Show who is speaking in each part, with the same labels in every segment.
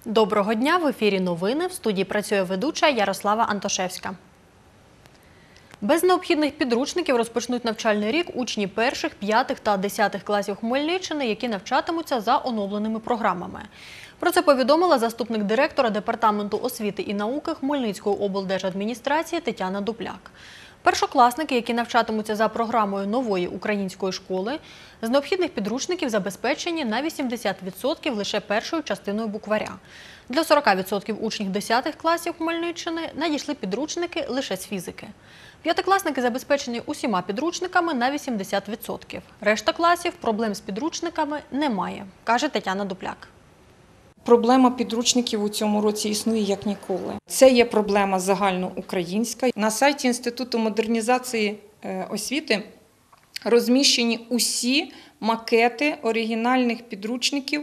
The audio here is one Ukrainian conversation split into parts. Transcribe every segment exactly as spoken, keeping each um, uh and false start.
Speaker 1: Доброго дня! В ефірі новини. В студії працює ведуча Ярослава Антошевська. Без необхідних підручників розпочнуть навчальний рік учні перших, п'ятих та десятих класів Хмельниччини, які навчатимуться за оновленими програмами. Про це повідомила заступник директора Департаменту освіти і науки Хмельницької облдержадміністрації Тетяна Дупляк. Першокласники, які навчатимуться за програмою нової української школи, з необхідних підручників забезпечені на вісімдесят відсотків лише першою частиною букваря. Для сорока відсотків учнів десятих класів Хмельниччини надійшли підручники лише з фізики. П'ятикласники забезпечені усіма підручниками на вісімдесят відсотків. Решта класів проблем з підручниками немає, каже Тетяна Дупляк.
Speaker 2: Проблема підручників у цьому році існує як ніколи. Це є проблема загальноукраїнська. На сайті Інституту модернізації освіти розміщені усі макети оригінальних підручників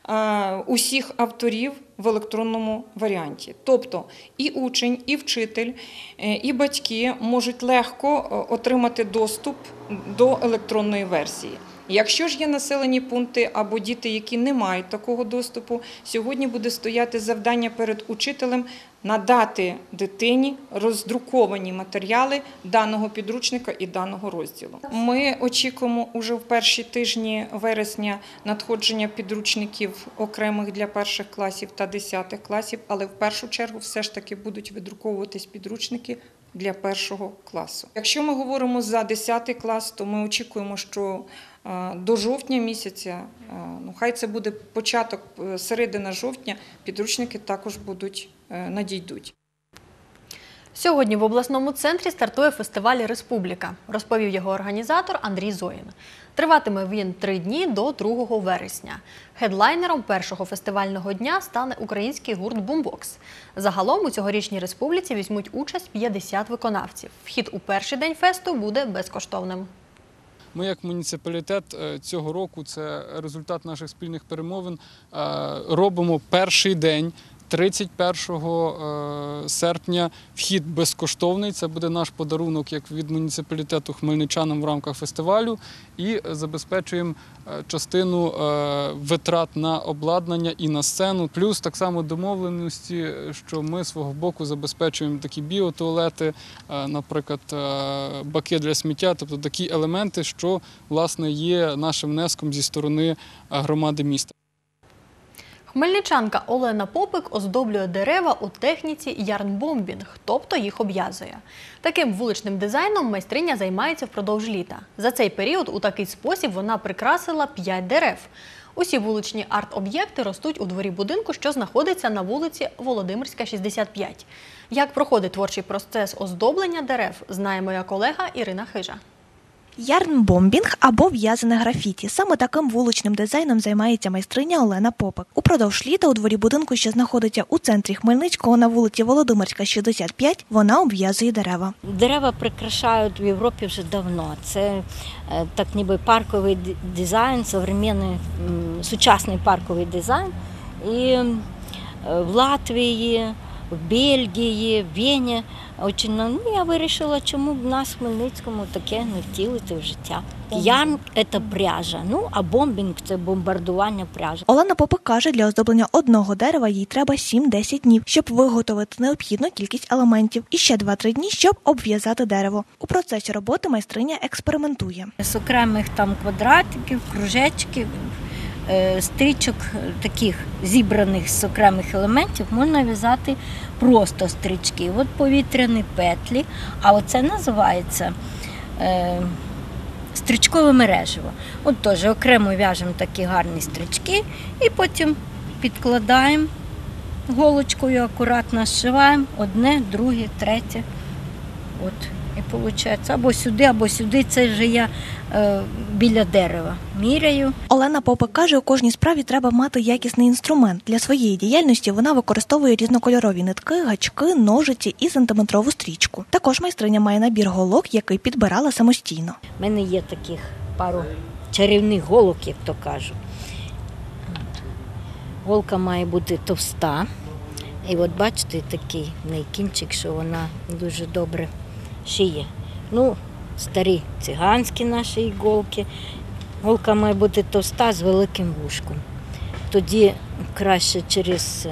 Speaker 2: усіх авторів в електронному варіанті. Тобто і учень, і вчитель, і батьки можуть легко отримати доступ до електронної версії. Якщо ж є населені пункти або діти, які не мають такого доступу, сьогодні буде стояти завдання перед учителем надати дитині роздруковані матеріали даного підручника і даного розділу. Ми очікуємо уже в перші тижні вересня надходження підручників окремих для перших класів та десятих класів, але в першу чергу все ж таки будуть видруковуватись підручники для першого класу. Якщо ми говоримо за десятий клас, то ми очікуємо, що до жовтня місяця, ну хай це буде початок, середина жовтня, підручники також будуть, надійдуть.
Speaker 1: Сьогодні в обласному центрі стартує фестиваль «Республіка», розповів його організатор Андрій Зоїн. Триватиме він три дні до другого вересня. Хедлайнером першого фестивального дня стане український гурт «Бумбокс». Загалом у цьогорічній республіці візьмуть участь п'ятдесят виконавців. Вхід у перший день фесту буде безкоштовним.
Speaker 3: Ми як муніципалітет цього року, це результат наших спільних перемовин, робимо перший день, тридцять першого серпня, вхід безкоштовний. Це буде наш подарунок як від муніципалітету хмельничанам в рамках фестивалю. І забезпечуємо частину витрат на обладнання і на сцену. Плюс так само домовленості, що ми з свого боку забезпечуємо такі біотуалети, наприклад, баки для сміття, тобто такі елементи, що, власне, є нашим внеском зі сторони громади міста.
Speaker 1: Хмельничанка Олена Попик оздоблює дерева у техніці ярнбомбінг, тобто їх обв'язує. Таким вуличним дизайном майстриня займається впродовж літа. За цей період у такий спосіб вона прикрасила п'ять дерев. Усі вуличні арт-об'єкти ростуть у дворі будинку, що знаходиться на вулиці Володимирська, шістдесят п'ять. Як проходить творчий процес оздоблення дерев, знає моя колега Ірина Хижа.
Speaker 4: Ярнбомбінг або в'язане графіті. Саме таким вуличним дизайном займається майстриня Олена Попик. Упродовж літа у дворі будинку, що знаходиться у центрі Хмельницького на вулиці Володимирська, шістдесят п'ять, вона обв'язує дерева.
Speaker 5: Дерева прикрашають в Європі вже давно. Це так ніби парковий дизайн, сучасний, сучасний парковий дизайн. І в Латвії, в Бельгії, в Вені. Ну, я вирішила, чому б в нас в Хмельницькому таке не втілити в життя. Ярн – це пряжа, ну, а бомбінг – це бомбардування пряжі.
Speaker 4: Олена Попик каже, для оздоблення одного дерева їй треба сім-десять днів, щоб виготовити необхідну кількість елементів. І ще два-три дні, щоб обв'язати дерево. У процесі роботи майстриня експериментує.
Speaker 5: З окремих там квадратиків, кружечків, стрічок таких зібраних з окремих елементів можна в'язати просто стрічки. От повітряні петлі, а оце називається е, стрічкове мережево. От теж окремо в'яжемо такі гарні стрічки і потім підкладаємо голочкою, акуратно зшиваємо одне, друге, третє. От. І виходить, або сюди, або сюди, це вже я е, біля дерева міряю.
Speaker 4: Олена Попик каже, у кожній справі треба мати якісний інструмент. Для своєї діяльності вона використовує різнокольорові нитки, гачки, ножиці і сантиметрову стрічку. Також майстриня має набір голок, який підбирала самостійно.
Speaker 5: У мене є таких пару чарівних голок, як то кажуть. Голка має бути товста. І от бачите, такий в неї кінчик, що вона дуже добре шиє. Ну, старі циганські наші іголки. Голка має бути товста з великим вушком. тоді краще через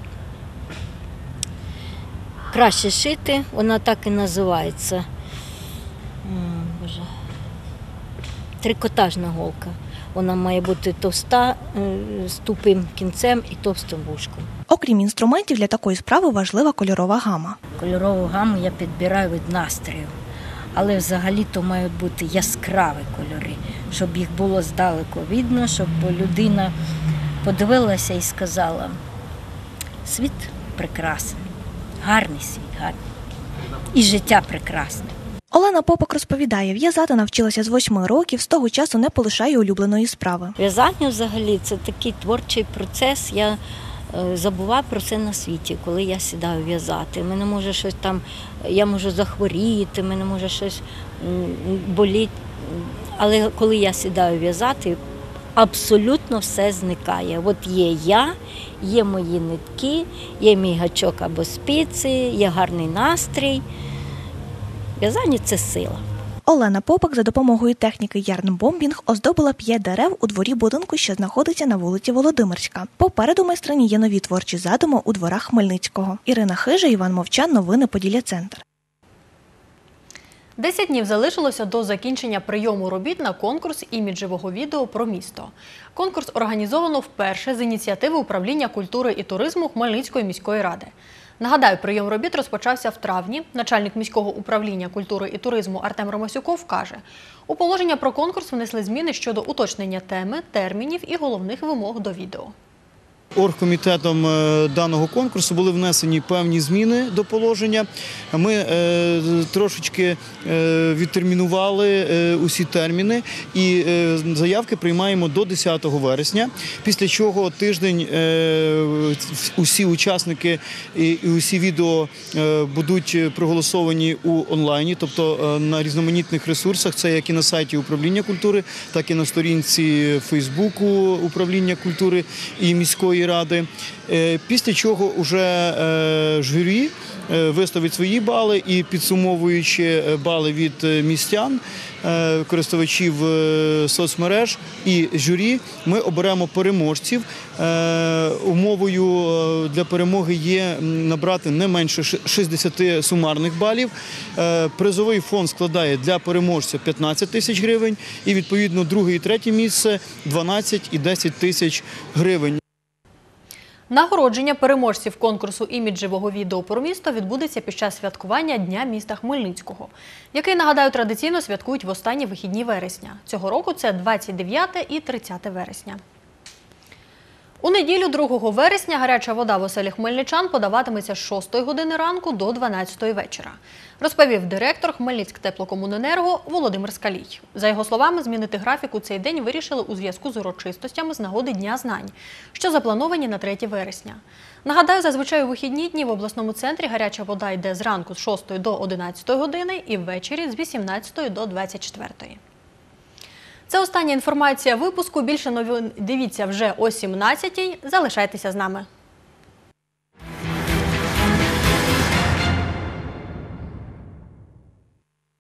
Speaker 5: краще шити, вона так і називається. Боже. Трикотажна голка. Вона має бути товста, з тупим кінцем і товстим вушком.
Speaker 4: Окрім інструментів, для такої справи важлива кольорова гама.
Speaker 5: Кольорову гаму я підбираю від настрою, але взагалі-то мають бути яскраві кольори, щоб їх було здалеку видно, щоб людина подивилася і сказала: світ прекрасний, гарний світ, гарний. І життя прекрасне.
Speaker 4: Олена Попак розповідає, в'язати навчилася з восьми років, з того часу не полишає улюбленої справи.
Speaker 5: В'язання взагалі це такий творчий процес. Я е, забуваю про це на світі, коли я сідаю в'язати. Мене може щось там, я можу захворіти, мене може щось м, боліти. Але коли я сідаю в'язати, абсолютно все зникає. От є я, є мої нитки, є мій гачок або спиці, є гарний настрій. В'язання – це сила.
Speaker 4: Олена Попак за допомогою техніки ярн-бомбінг оздобила п'ять дерев у дворі будинку, що знаходиться на вулиці Володимирська. Попереду майстрині є нові творчі задуми у дворах Хмельницького. Ірина Хижа, Іван Мовчан, новини Поділля-Центр.
Speaker 1: Десять днів залишилося до закінчення прийому робіт на конкурс іміджевого відео про місто. Конкурс організовано вперше з ініціативи Управління культури і туризму Хмельницької міської ради. Нагадаю, прийом робіт розпочався в травні. Начальник міського управління культури і туризму Артем Ромасюков каже, у положення про конкурс внесли зміни щодо уточнення теми, термінів і головних вимог до відео.
Speaker 6: Оргкомітетом даного конкурсу були внесені певні зміни до положення. Ми е, трошечки е, відтермінували е, усі терміни і е, заявки приймаємо до десятого вересня, після чого тиждень е, усі учасники і, і усі відео е, будуть проголосовані у онлайні, тобто е, на різноманітних ресурсах, це як і на сайті управління культури, так і на сторінці Фейсбуку управління культури і міської ради, після чого вже журі виставить свої бали і, підсумовуючи бали від містян, користувачів соцмереж і журі, ми оберемо переможців. Умовою для перемоги є набрати не менше шістдесят сумарних балів. Призовий фонд складає для переможця п'ятнадцять тисяч гривень і, відповідно, друге і третє місце – дванадцять і десять тисяч гривень.
Speaker 1: Нагородження переможців конкурсу іміджевого відео про місто відбудеться під час святкування Дня міста Хмельницького, який, нагадаю, традиційно святкують в останні вихідні вересня. Цього року це двадцять дев'яте і тридцяте вересня. У неділю, другого вересня, гаряча вода в оселі хмельничан подаватиметься з шостої години ранку до дванадцятої вечора, розповів директор Хмельницьктеплокомуненерго Володимир Скалій. За його словами, змінити графік у цей день вирішили у зв'язку з урочистостями з нагоди Дня знань, що заплановані на третє вересня. Нагадаю, зазвичай у вихідні дні в обласному центрі гаряча вода йде зранку з шостої до одинадцятої години і ввечері з вісімнадцятої до двадцять четвертої. Це остання інформація випуску. Більше новин дивіться вже о сімнадцятій. Залишайтеся з нами.